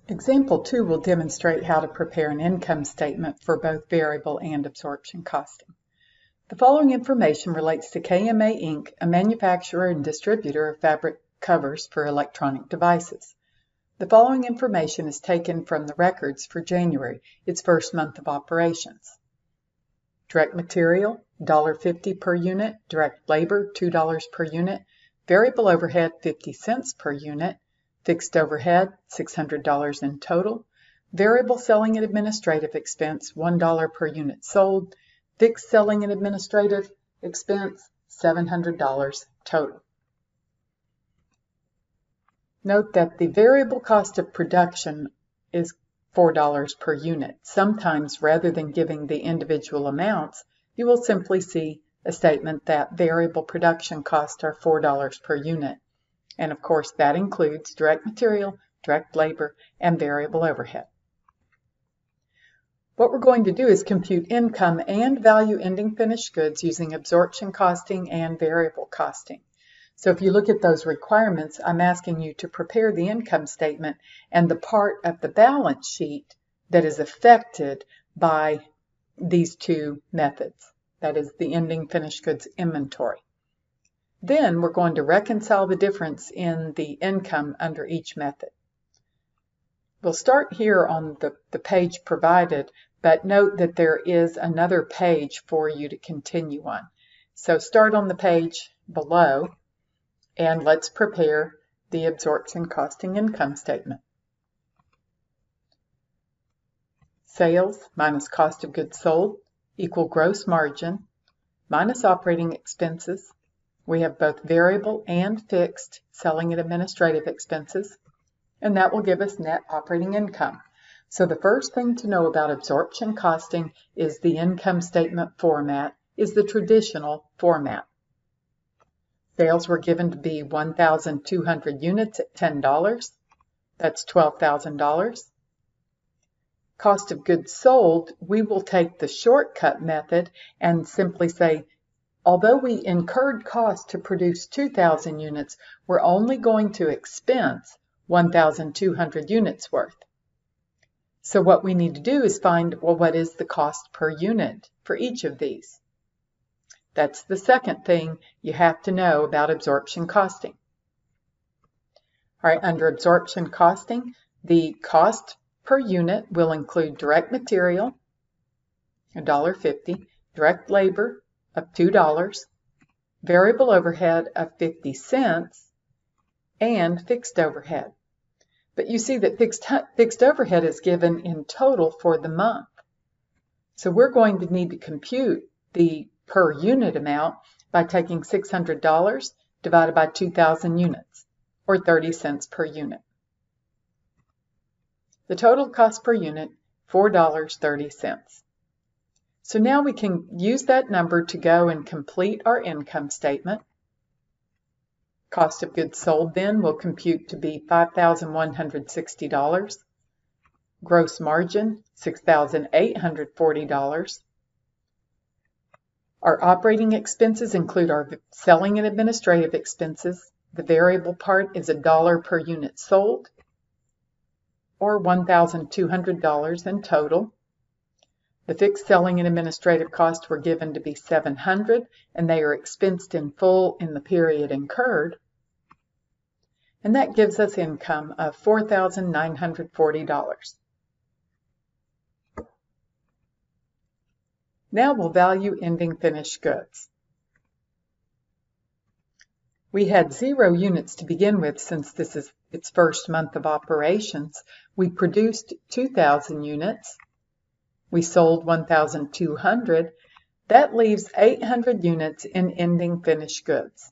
Example 2 will demonstrate how to prepare an income statement for both variable and absorption costing. The following information relates to KMA Inc., a manufacturer and distributor of fabric covers for electronic devices. The following information is taken from the records for January, its first month of operations. Direct material, $1.50 per unit, direct labor, $2 per unit, variable overhead, 50 cents per unit, fixed overhead, $600 in total, variable selling and administrative expense, $1 per unit sold, fixed selling and administrative expense, $700 total. Note that the variable cost of production is $4 per unit. Sometimes, rather than giving the individual amounts, you will simply see a statement that variable production costs are $4 per unit. And of course, that includes direct material, direct labor, and variable overhead. What we're going to do is compute income and value ending finished goods using absorption costing and variable costing. So if you look at those requirements, I'm asking you to prepare the income statement and the part of the balance sheet that is affected by these two methods. That is the ending finished goods inventory. Then we're going to reconcile the difference in the income under each method. We'll start here on the page provided, but note that there is another page for you to continue on. So start on the page below and let's prepare the absorption costing income statement. Sales minus cost of goods sold equal gross margin minus operating expenses. We have both variable and fixed selling and administrative expenses, and that will give us net operating income. So the first thing to know about absorption costing is the income statement format is the traditional format. Sales were given to be 1,200 units at $10. That's $12,000. Cost of goods sold, we will take the shortcut method and simply say, although we incurred costs to produce 2,000 units, we're only going to expense 1,200 units worth. So what we need to do is find, well, what is the cost per unit for each of these? That's the second thing you have to know about absorption costing. All right, under absorption costing, the cost per unit will include direct material, $1.50, direct labor of $2, variable overhead of 50 cents, and fixed overhead. But you see that fixed overhead is given in total for the month. So we're going to need to compute the per unit amount by taking $600 divided by 2,000 units, or 30 cents per unit. The total cost per unit, $4.30. So now we can use that number to go and complete our income statement. Cost of goods sold then will compute to be $5,160. Gross margin, $6,840. Our operating expenses include our selling and administrative expenses. The variable part is $1 per unit sold, or $1,200 in total. The fixed selling and administrative costs were given to be $700, and they are expensed in full in the period incurred. And that gives us income of $4,940. Now we'll value ending finished goods. We had 0 units to begin with since this is its first month of operations. We produced 2,000 units. We sold 1,200. That leaves 800 units in ending finished goods.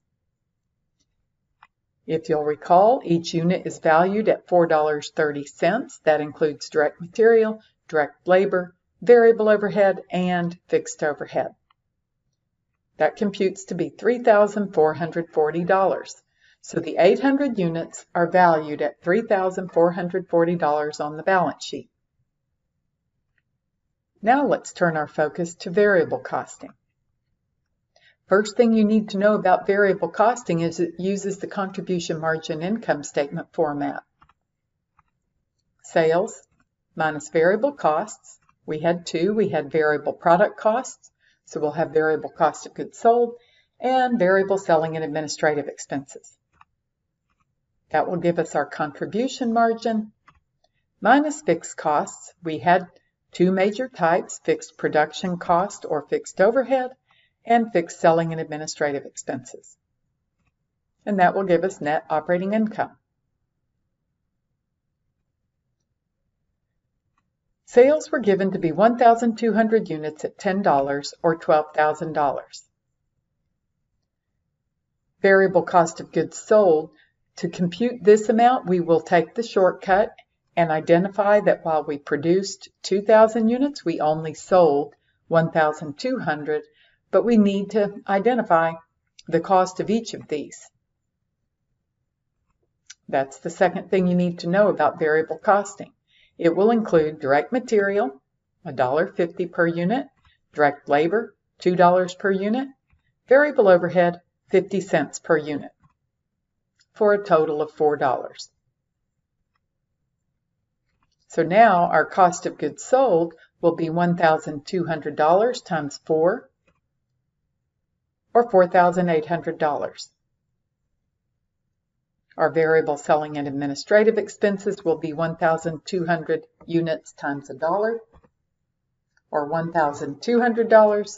If you'll recall, each unit is valued at $4.30. That includes direct material, direct labor, variable overhead, and fixed overhead. That computes to be $3,440. So the 800 units are valued at $3,440 on the balance sheet. Now let's turn our focus to variable costing. First thing you need to know about variable costing is it uses the contribution margin income statement format. sales minus variable costs. We had two. We had variable product costs, so we'll have variable cost of goods sold, and variable selling and administrative expenses. That will give us our contribution margin minus fixed costs. We had two major types, fixed production cost or fixed overhead, and fixed selling and administrative expenses. And that will give us net operating income. Sales were given to be 1,200 units at $10 or $12,000. Variable cost of goods sold. To compute this amount, we will take the shortcut and identify that while we produced 2,000 units, we only sold 1,200, but we need to identify the cost of each of these. That's the second thing you need to know about variable costing. It will include direct material, $1.50 per unit, direct labor, $2 per unit, variable overhead, 50 cents per unit, for a total of $4. So now our cost of goods sold will be $1,200 times 4, or $4,800. Our variable selling and administrative expenses will be 1,200 units times $1, or $1,200.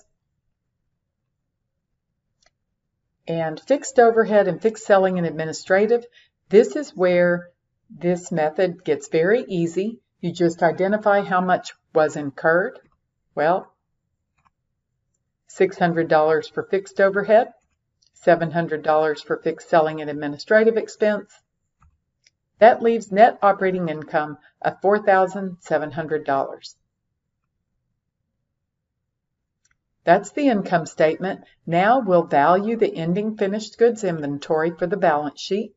And fixed overhead and fixed selling and administrative, this is where this method gets very easy. You just identify how much was incurred. Well, $600 for fixed overhead, $700 for fixed selling and administrative expense. That leaves net operating income of $4,700. That's the income statement. Now we'll value the ending finished goods inventory for the balance sheet.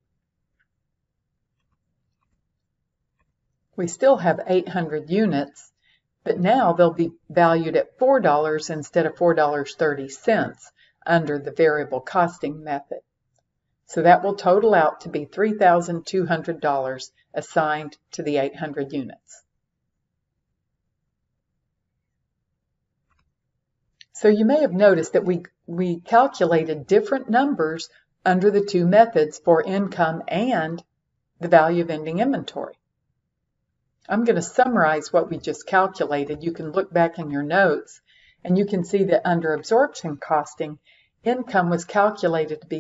We still have 800 units, but now they'll be valued at $4 instead of $4.30 under the variable costing method. So that will total out to be $3,200 assigned to the 800 units. So you may have noticed that we calculated different numbers under the two methods for income and the value of ending inventory. I'm going to summarize what we just calculated. You can look back in your notes and you can see that under absorption costing, income was calculated to be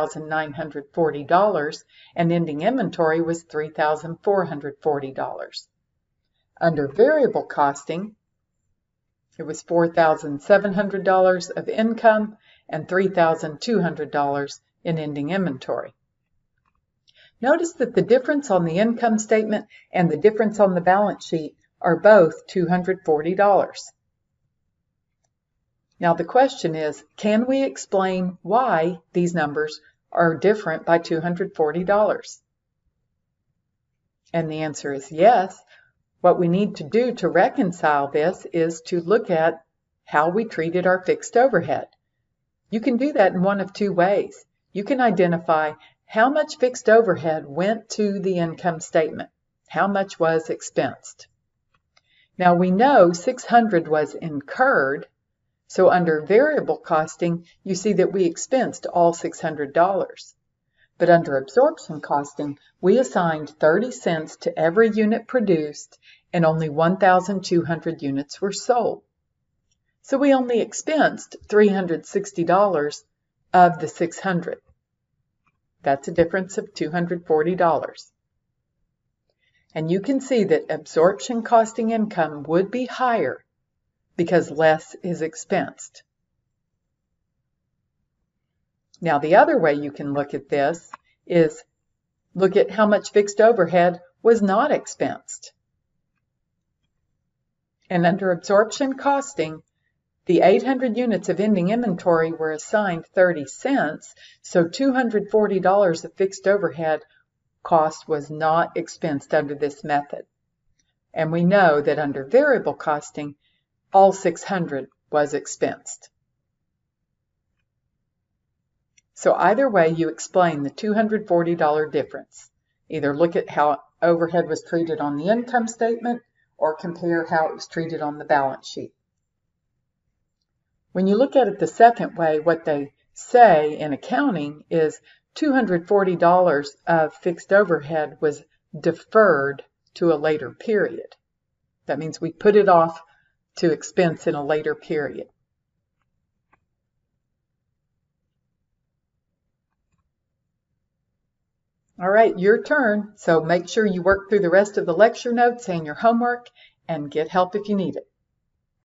$4,940 and ending inventory was $3,440. Under variable costing, it was $4,700 of income and $3,200 in ending inventory. Notice that the difference on the income statement and the difference on the balance sheet are both $240. Now the question is, can we explain why these numbers are different by $240? And the answer is yes. What we need to do to reconcile this is to look at how we treated our fixed overhead. You can do that in one of two ways. You can identify how much fixed overhead went to the income statement, how much was expensed. Now we know 600 was incurred, so under variable costing, you see that we expensed all $600. But under absorption costing, we assigned 30 cents to every unit produced and only 1,200 units were sold. So we only expensed $360 of the 600. That's a difference of $240. And you can see that absorption costing income would be higher because less is expensed. Now the other way you can look at this is look at how much fixed overhead was not expensed. And under absorption costing, the 800 units of ending inventory were assigned 30 cents, so $240 of fixed overhead cost was not expensed under this method. And we know that under variable costing, all 600 was expensed. So either way you explain the $240 difference. Either look at how overhead was treated on the income statement, or compare how it was treated on the balance sheet. When you look at it the second way, what they say in accounting is $240 of fixed overhead was deferred to a later period. That means we put it off to expense in a later period. All right, your turn. So make sure you work through the rest of the lecture notes and your homework, and get help if you need it.